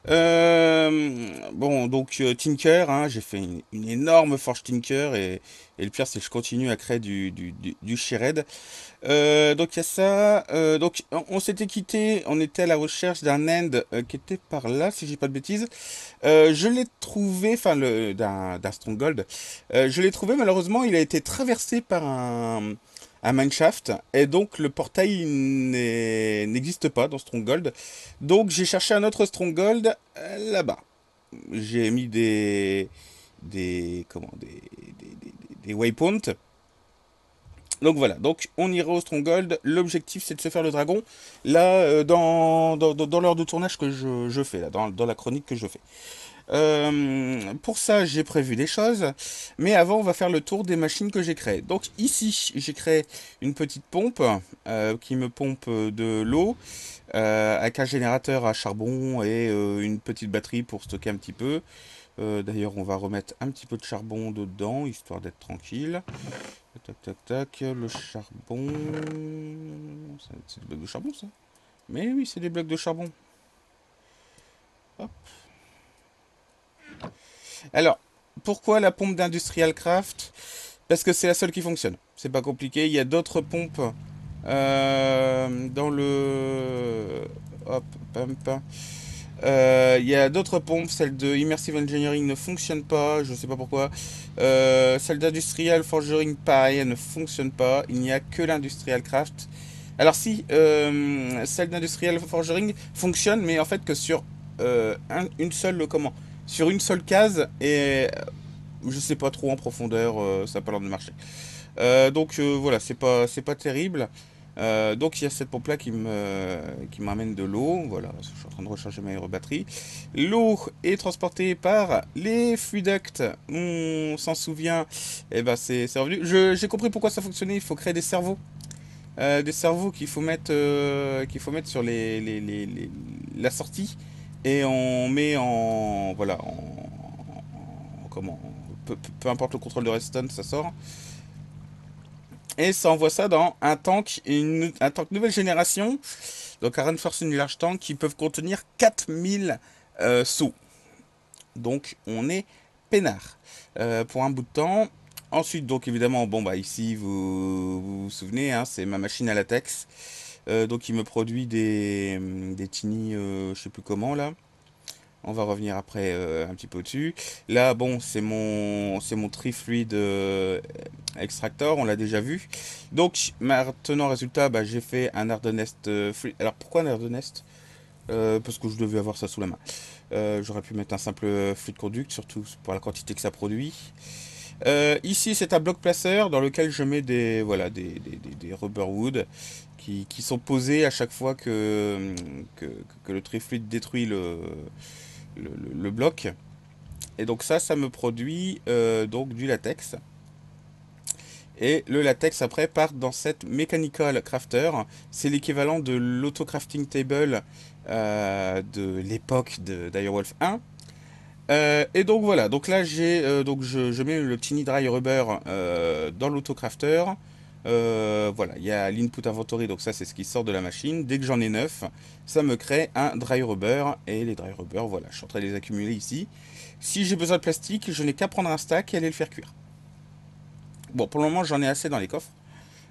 Bon, donc Tinker, hein, j'ai fait une énorme forge Tinker et le pire c'est que je continue à créer du Shered. Donc il y a ça. Donc on s'était quitté, on était à la recherche d'un end qui était par là, si j'ai pas de bêtises. Je l'ai trouvé, enfin d'un Stronghold. Je l'ai trouvé, malheureusement, il a été traversé par un mineshaft et donc le portail n'existe pas dans Stronghold. Donc j'ai cherché un autre Stronghold là-bas. J'ai mis des waypoints. Donc voilà, donc on ira au Stronghold. L'objectif c'est de se faire le dragon. Là, dans l'heure de tournage que je fais, là, dans la chronique que je fais. Pour ça, j'ai prévu des choses. Mais avant, on va faire le tour des machines que j'ai créées. Donc ici, j'ai créé une petite pompe qui me pompe de l'eau avec un générateur à charbon et une petite batterie pour stocker un petit peu. D'ailleurs, on va remettre un petit peu de charbon dedans, histoire d'être tranquille. Tac, tac, tac. Le charbon... C'est des blocs de charbon, ça? Mais oui, c'est des blocs de charbon. Hop. Alors, pourquoi la pompe d'Industrial Craft? Parce que c'est la seule qui fonctionne. C'est pas compliqué. Il y a d'autres pompes dans le... Hop, pump. Il y a d'autres pompes. Celle de Immersive Engineering ne fonctionne pas. Je sais pas pourquoi. Celle d'Industrial Forging, pareil, elle ne fonctionne pas. Il n'y a que l'Industrial Craft. Alors si, celle d'Industrial Forging fonctionne, mais en fait que sur une seule, comment? Sur une seule case et je sais pas trop en profondeur, ça n'a pas l'air de marcher. Donc voilà, c'est pas terrible. Donc il y a cette pompe là qui m'amène de l'eau. Voilà, je suis en train de recharger ma batterie. L'eau est transportée par les fluid ducts. On s'en souvient. Et ben c'est revenu. J'ai compris pourquoi ça fonctionnait. Il faut créer des cerveaux. Des cerveaux qu'il faut mettre sur la sortie. Et on met en... Voilà, comment... Peu importe le contrôle de redstone, ça sort. Et ça envoie ça dans un tank, un tank nouvelle génération. Donc un Reinforcing Large Tank qui peuvent contenir 4000 seaux. Donc on est peinard pour un bout de temps. Ensuite, donc évidemment, bon bah ici vous souvenez, hein, c'est ma machine à latex. Donc il me produit des tiny, je sais plus comment là. On va revenir après un petit peu au-dessus. Là, bon, c'est mon Trifluid Extractor, on l'a déjà vu. Donc, maintenant, résultat, bah, j'ai fait un Ardenest Fluid. Alors, pourquoi un Ardenest parce que je devais avoir ça sous la main. J'aurais pu mettre un simple Fluid Conduct, surtout pour la quantité que ça produit. Ici, c'est un bloc placeur dans lequel je mets voilà, des rubber wood qui sont posés à chaque fois que le Trifluid détruit le bloc. Et donc ça me produit donc du latex. Et le latex après part dans cette Mechanical Crafter. C'est l'équivalent de l'auto-crafting table de l'époque de Direwolf 1. Et donc voilà, donc là donc je mets le tiny dry rubber dans l'autocrafter. Voilà, il y a l'input inventory, donc ça c'est ce qui sort de la machine. Dès que j'en ai 9, ça me crée un dry rubber. Et les dry rubber, voilà, je suis en train de les accumuler ici. Si j'ai besoin de plastique, je n'ai qu'à prendre un stack et aller le faire cuire. Bon, pour le moment j'en ai assez dans les coffres.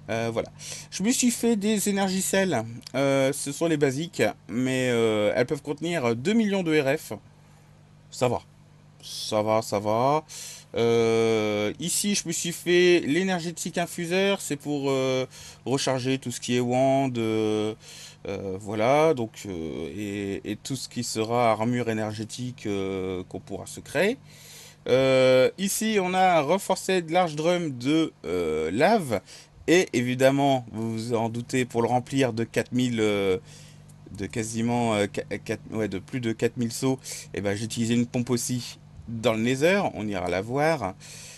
Voilà. Je me suis fait des énergicelles. Ce sont les basiques, mais elles peuvent contenir 2 millions de RF. Ça va. Ça va, ça va. Ici, je me suis fait l'énergétique infuseur. C'est pour recharger tout ce qui est wand. Voilà. Donc, et tout ce qui sera armure énergétique qu'on pourra se créer. Ici, on a un renforcé de large drum de lave. Et évidemment, vous vous en doutez, pour le remplir de 4000, de quasiment ouais, de plus de 4000 sauts, et ben, j'ai utilisé une pompe aussi dans le Nether. On ira la voir.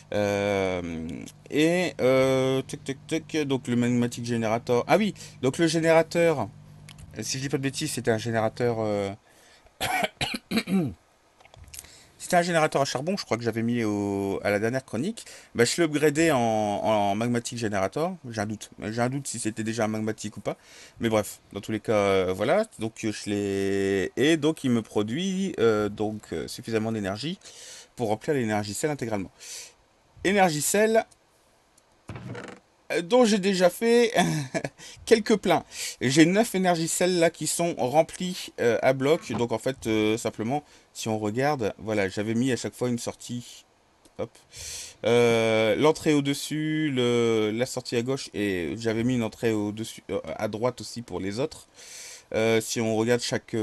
Tuc, tuc, tuc, donc le magmatic generator. Ah oui, donc le générateur, si je dis pas de bêtises, c'était un générateur. C'était un générateur à charbon, je crois que j'avais mis à la dernière chronique. Bah, je l'ai upgradé en magmatic generator. J'ai un doute. J'ai un doute si c'était déjà un magmatic ou pas. Mais bref, dans tous les cas, voilà. Donc je l'ai. Et donc il me produit suffisamment d'énergie pour remplir l'énergie cell intégralement. Énergie cell dont j'ai déjà fait quelques pleins. J'ai 9 énergie cell là qui sont remplis à bloc. Donc en fait, simplement, si on regarde, voilà, j'avais mis à chaque fois une sortie. Hop. L'entrée au-dessus, la sortie à gauche, et j'avais mis une entrée au-dessus, à droite aussi pour les autres. Si on regarde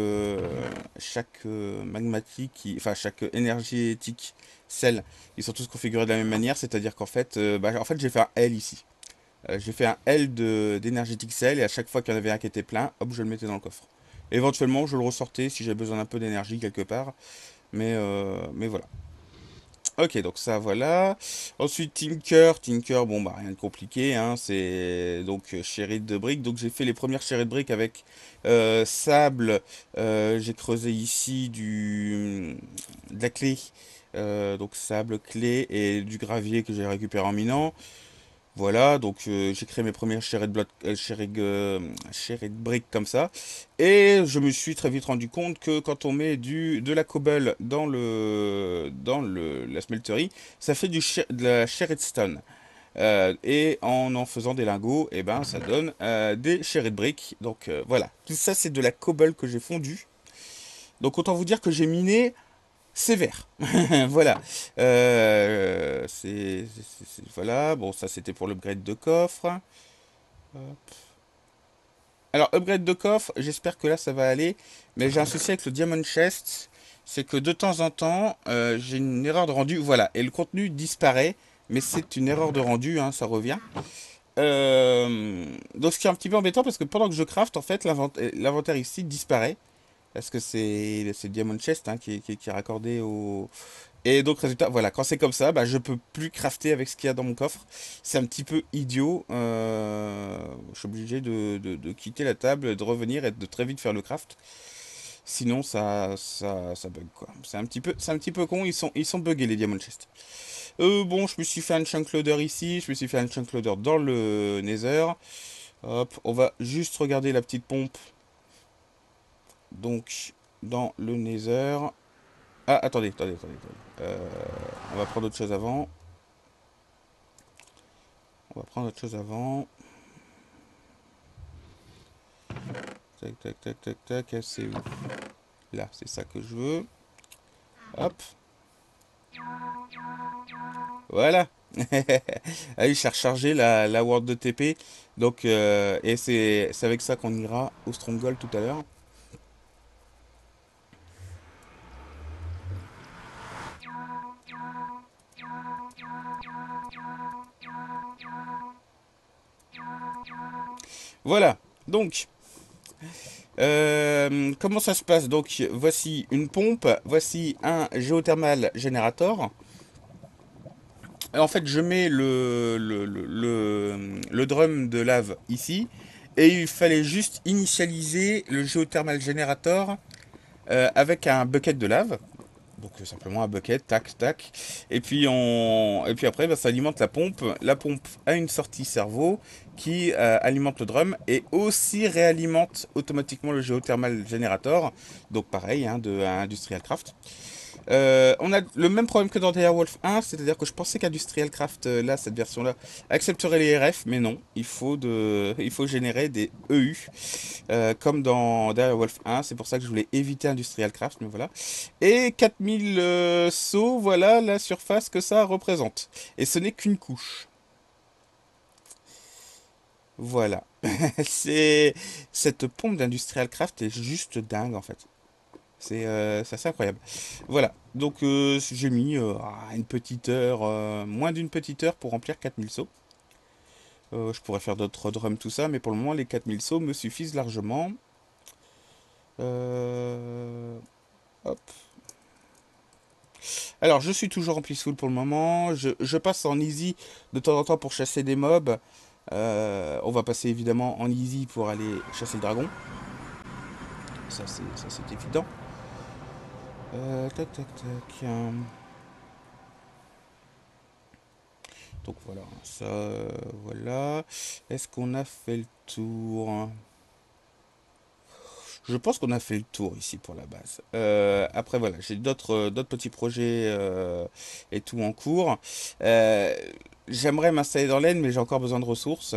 chaque magmatique, enfin chaque énergétique cell, ils sont tous configurés de la même manière, c'est-à-dire qu'en fait, en fait j'ai fait un L ici. J'ai fait un L d'énergétique cell et à chaque fois qu'il y en avait un qui était plein, hop, je le mettais dans le coffre. Éventuellement, je le ressortais si j'avais besoin d'un peu d'énergie quelque part, mais voilà. Ok, donc ça, voilà. Ensuite, Tinker, bon, bah, rien de compliqué, hein, c'est donc sherry de briques. Donc, j'ai fait les premières sherry de briques avec sable. J'ai creusé ici de la clé. Donc, sable, clé et du gravier que j'ai récupéré en minant. Voilà, donc j'ai créé mes premières sherry de briques comme ça. Et je me suis très vite rendu compte que quand on met de la cobble dans la smelterie, ça fait de la sherry de stone. Et en faisant des lingots, et ben ça donne des sherry de briques. Donc voilà, tout ça c'est de la cobble que j'ai fondue. Donc autant vous dire que j'ai miné sévère. Voilà. Voilà. Bon, ça c'était pour l'upgrade de coffre. Alors, upgrade de coffre, j'espère que là ça va aller. Mais j'ai un souci avec le Diamond Chest. C'est que de temps en temps, j'ai une erreur de rendu. Voilà. Et le contenu disparaît. Mais c'est une erreur de rendu, hein, ça revient. Donc, ce qui est un petit peu embêtant parce que pendant que je craft, en fait, l'inventaire ici disparaît. Parce que c'est Diamond Chest hein, qui est raccordé au. Et donc, résultat, voilà, quand c'est comme ça, bah, je peux plus crafter avec ce qu'il y a dans mon coffre. C'est un petit peu idiot. Je suis obligé de quitter la table, de revenir et de très vite faire le craft. Sinon, ça bug, quoi. C'est un petit peu con. Ils sont buggés, les Diamond Chest. Bon, je me suis fait un chunk loader ici. Je me suis fait un chunk loader dans le Nether. Hop, on va juste regarder la petite pompe. Donc, dans le Nether. Ah, attendez. On va prendre autre chose avant. On va prendre autre chose avant. Tac, tac, tac, tac, tac. C'est où? Là, c'est ça que je veux. Hop. Voilà. Ah oui, j'ai rechargé la ward de TP. Donc, et c'est avec ça qu'on ira au Stronghold tout à l'heure. Voilà. Donc, comment ça se passe? Donc, voici une pompe. Voici un géothermal générateur. En fait, je mets le drum de lave ici. Et il fallait juste initialiser le géothermal generator avec un bucket de lave. Donc simplement un bucket, tac, tac. Et puis après, bah, ça alimente la pompe. La pompe a une sortie cerveau qui alimente le drum et aussi réalimente automatiquement le géothermal generator. Donc pareil, hein, de Industrial Craft. On a le même problème que dans Direwolf 1, c'est-à-dire que je pensais qu'Industrial Craft, là, cette version-là, accepterait les RF, mais non, il faut générer des EU, comme dans Direwolf 1, c'est pour ça que je voulais éviter Industrial Craft, mais voilà. Et 4000 sauts, voilà la surface que ça représente. Et ce n'est qu'une couche. Voilà. C'est Cette pompe d'Industrial Craft est juste dingue en fait. C'est assez incroyable. Voilà. Donc j'ai mis une petite heure, moins d'une petite heure pour remplir 4000 sauts. Je pourrais faire d'autres drums, tout ça, mais pour le moment les 4000 sauts me suffisent largement. Euh, Hop. Alors je suis toujours en peaceful pour le moment. Je passe en easy de temps en temps pour chasser des mobs. On va passer évidemment en easy pour aller chasser le dragon. Ça c'est évident. Tac tac tac. Donc voilà, ça, voilà. Est-ce qu'on a fait le tour? Je pense qu'on a fait le tour ici pour la base. Après voilà, j'ai d'autres petits projets et tout en cours. Euh, J'aimerais m'installer dans l'Aisne, mais j'ai encore besoin de ressources.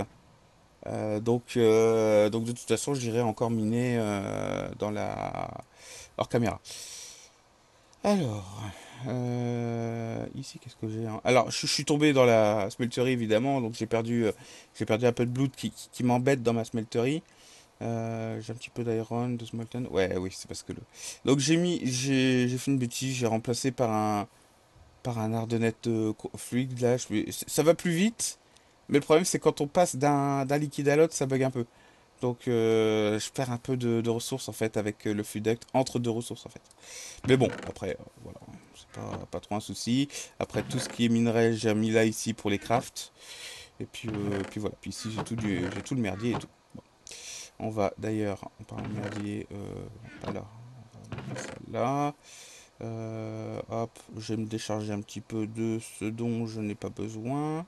Donc de toute façon, j'irai encore miner dans la hors caméra. Alors, ici, qu'est-ce que j'ai, hein. Alors, je suis tombé dans la smelterie, évidemment, donc j'ai perdu un peu de blood qui m'embête dans ma smelterie. J'ai un petit peu d'iron, de smolten. Ouais, oui, c'est parce que le. Donc j'ai fait une bêtise, j'ai remplacé par un ardenette fluide là. Ça va plus vite, mais le problème c'est quand on passe d'un liquide à l'autre, ça bug un peu. Donc je perds un peu de ressources en fait avec le fluiduct entre deux ressources en fait. Mais bon, après, voilà, c'est pas trop un souci. Après, tout ce qui est minerai, j'ai mis là ici pour les crafts. Et puis voilà. Puis ici, j'ai tout le merdier et tout. Bon. On va d'ailleurs, en parlant de merdier, pas là. On va mettre ça là. Hop, je vais me décharger un petit peu de ce dont je n'ai pas besoin.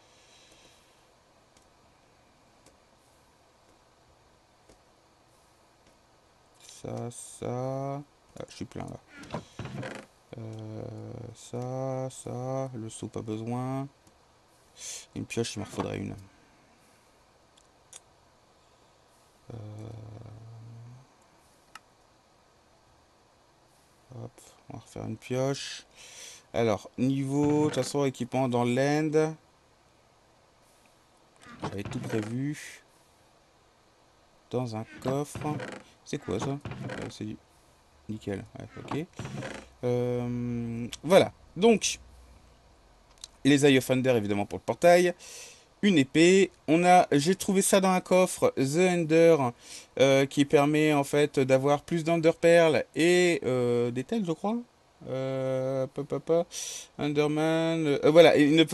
Ça. Ah, je suis plein là. Ça. Le seau, pas besoin. Une pioche, il m'en faudrait une. Hop, on va refaire une pioche. Alors, niveau, de toute façon, équipement dans l'end. J'avais tout prévu. Dans un coffre. C'est quoi ça? C'est du nickel. Ouais, ok. Voilà. Donc, les Eye of Thunder, évidemment, pour le portail. Une épée. J'ai trouvé ça dans un coffre, The Ender, qui permet en fait d'avoir plus d'Ender Pearl et des tels, je crois. Enderman. Voilà,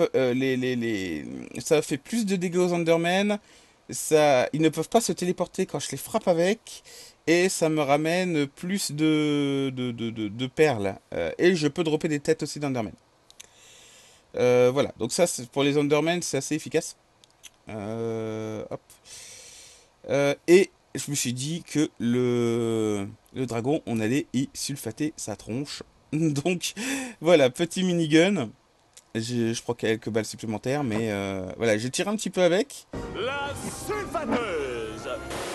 ça fait plus de dégâts aux Endermen. Ils ne peuvent pas se téléporter quand je les frappe avec. Et ça me ramène plus de perles. Et je peux dropper des têtes aussi d'Enderman. Voilà, donc ça, pour les Endermen, c'est assez efficace. Hop. Et je me suis dit que le dragon, on allait y sulfater sa tronche. Donc voilà, petit minigun. Je prends quelques balles supplémentaires, mais voilà, j'ai tiré un petit peu avec. La sulfateuse.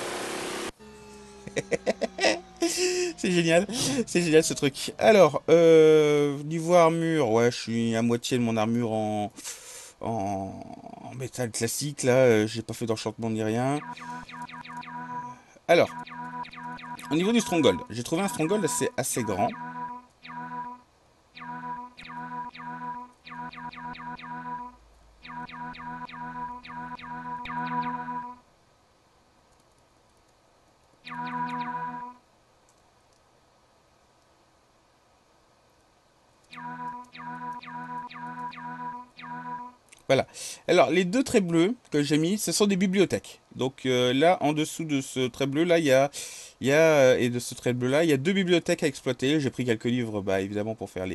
C'est génial ce truc. Alors, niveau armure, ouais, je suis à moitié de mon armure en métal classique, là, j'ai pas fait d'enchantement ni rien. Alors, au niveau du stronghold, j'ai trouvé un stronghold assez grand. Voilà. Alors, les deux traits bleus que j'ai mis, ce sont des bibliothèques. Donc là, en dessous de ce trait bleu, là, et de ce trait bleu là, il y a deux bibliothèques à exploiter. J'ai pris quelques livres, bah, évidemment, pour faire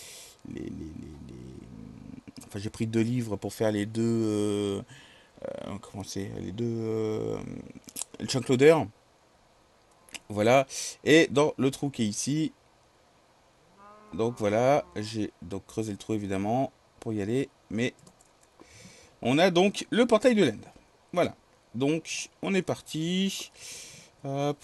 enfin, j'ai pris deux livres pour faire les deux, comment c'est, les deux chunk loader. Voilà. Et dans le trou qui est ici, Donc voilà, j'ai donc creusé le trou évidemment pour y aller, mais on a donc le portail de l'End. Voilà. Donc on est parti. Hop.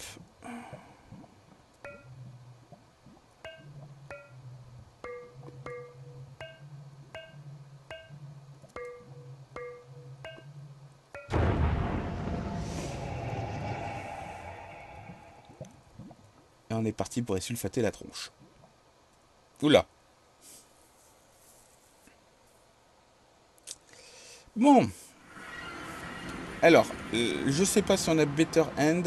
Et on est parti pour sulfater la tronche. Oula. Bon. Alors, je sais pas si on a Better End.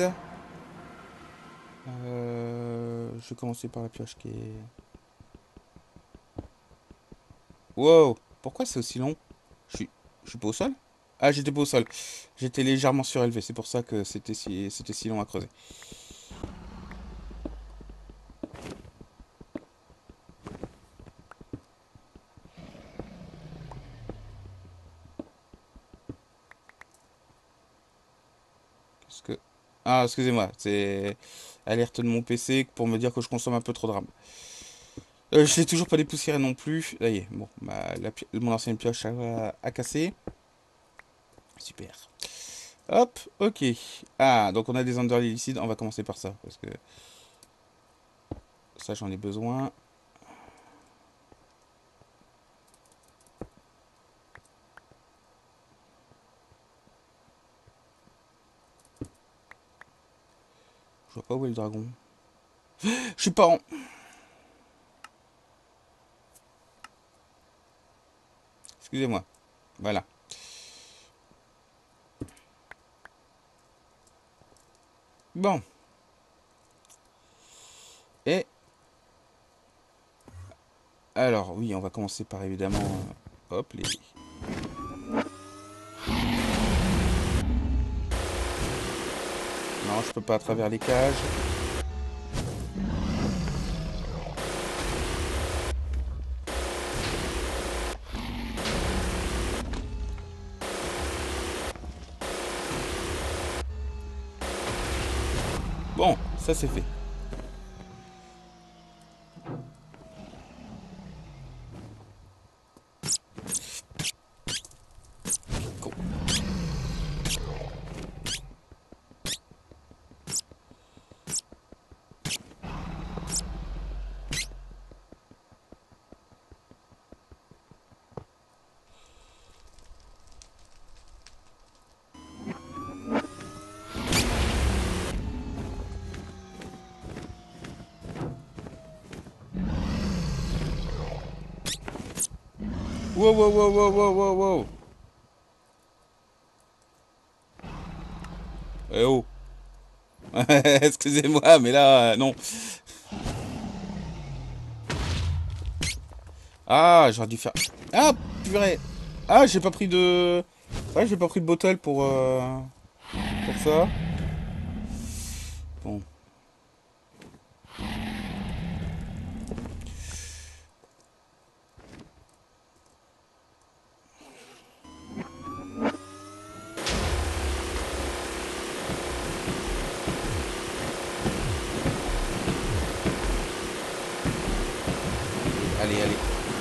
Je vais commencer par la pioche qui est... Wow. Pourquoi c'est aussi long? Je suis pas au sol? Ah, j'étais pas au sol. J'étais légèrement surélevé. C'est pour ça que c'était si long à creuser. Qu'est-ce que... Ah, excusez-moi. C'est alerte de mon PC pour me dire que je consomme un peu trop de RAM. Je l'ai toujours pas dépoussiéré non plus. Ça y est. Bon, bah, mon ancienne pioche a cassé. Super. Hop, ok. Ah, donc on a des underlicides. On va commencer par ça. Parce que ça, j'en ai besoin. Je vois pas où est le dragon. Je suis pas en... Excusez-moi. Voilà. Bon. Et... Alors, oui, on va commencer par évidemment... hop, les... Non, je peux pas à travers les cages. Bon, ça c'est fait. Cool. Wow, wow, wow, wow, wow, wow, wow. Eh oh. Excusez-moi, mais là, non. Ah, j'aurais dû faire... Ah, purée. Ah, j'ai pas pris de... Ouais, j'ai pas pris de bottle pour ça. Bon. Allez, allez.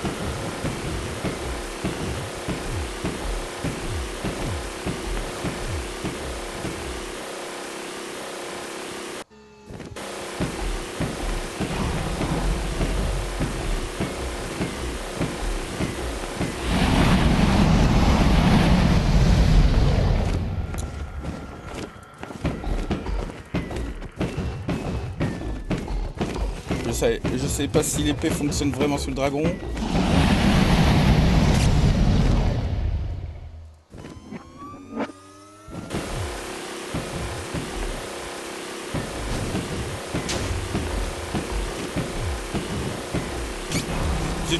Je sais pas si l'épée fonctionne vraiment sur le dragon. Zut.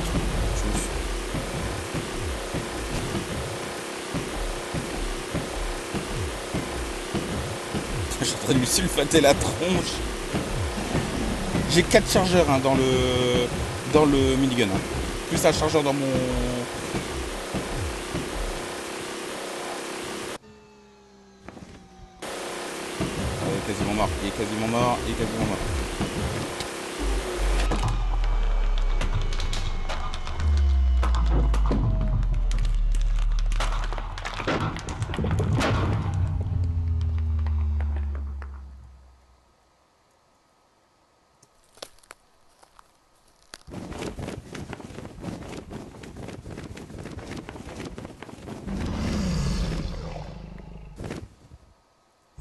Je suis en train de lui sulfater la tronche. J'ai 4 chargeurs hein, dans le minigun. Hein. Plus un chargeur dans mon... Il est quasiment mort, il est quasiment mort, il est quasiment mort.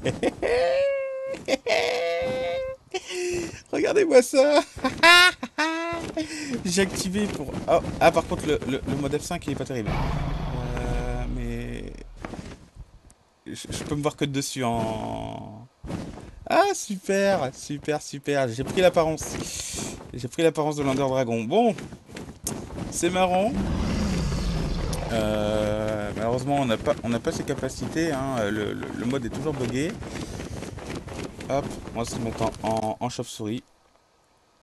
Regardez-moi ça. J'ai activé pour... Oh, ah, par contre, le mode F5, il est pas terrible. Mais... Je peux me voir que de dessus en... Ah, super, super, super. J'ai pris l'apparence. J'ai pris l'apparence de l'Under Dragon. Bon, c'est marrant. Malheureusement, on n'a pas ses capacités. Hein. Le mode est toujours buggé. Hop, on va se mettre en chauve-souris.